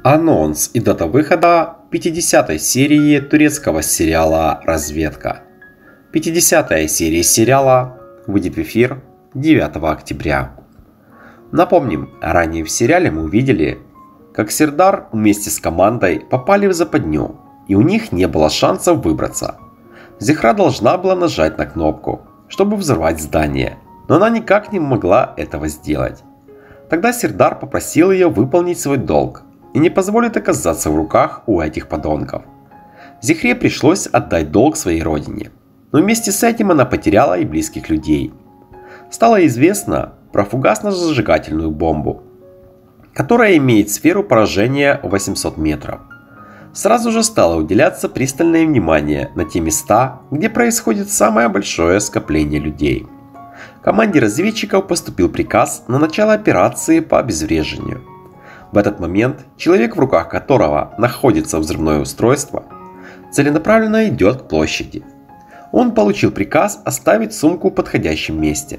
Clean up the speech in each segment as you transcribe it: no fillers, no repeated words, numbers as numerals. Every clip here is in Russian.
Анонс и дата выхода 50-й серии турецкого сериала «Разведка». 50-я серия сериала выйдет в эфир 9 октября. Напомним, ранее в сериале мы увидели, как Сердар вместе с командой попали в западню, и у них не было шансов выбраться. Зехра должна была нажать на кнопку, чтобы взорвать здание, но она никак не могла этого сделать. Тогда Сердар попросил ее выполнить свой долг и не позволит оказаться в руках у этих подонков. Зехре пришлось отдать долг своей родине, но вместе с этим она потеряла и близких людей. Стало известно про фугасно-зажигательную бомбу, которая имеет сферу поражения 800 метров. Сразу же стало уделяться пристальное внимание на те места, где происходит самое большое скопление людей. Команде разведчиков поступил приказ на начало операции по обезвреживанию. В этот момент человек, в руках которого находится взрывное устройство, целенаправленно идет к площади. Он получил приказ оставить сумку в подходящем месте,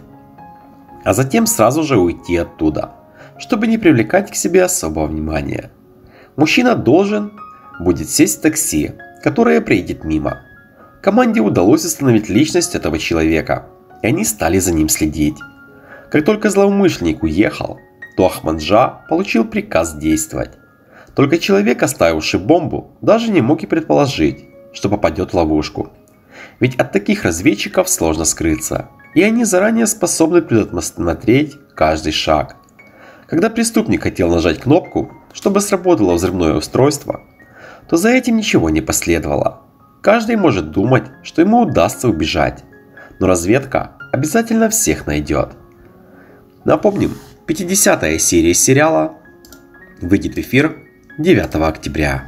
а затем сразу же уйти оттуда, чтобы не привлекать к себе особого внимания. Мужчина должен будет сесть в такси, которое приедет мимо. Команде удалось установить личность этого человека, и они стали за ним следить. Как только злоумышленник уехал, то Ахмаджа получил приказ действовать. Только человек, оставивший бомбу, даже не мог и предположить, что попадет в ловушку. Ведь от таких разведчиков сложно скрыться, и они заранее способны предусмотреть каждый шаг. Когда преступник хотел нажать кнопку, чтобы сработало взрывное устройство, то за этим ничего не последовало. Каждый может думать, что ему удастся убежать, но разведка обязательно всех найдет. Напомним, 50-я серия сериала выйдет в эфир 9 октября.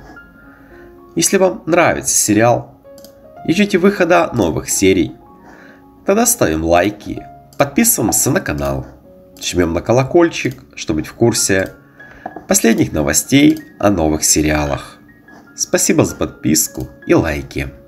Если вам нравится сериал и ждете выхода новых серий, тогда ставим лайки, подписываемся на канал, жмем на колокольчик, чтобы быть в курсе последних новостей о новых сериалах. Спасибо за подписку и лайки.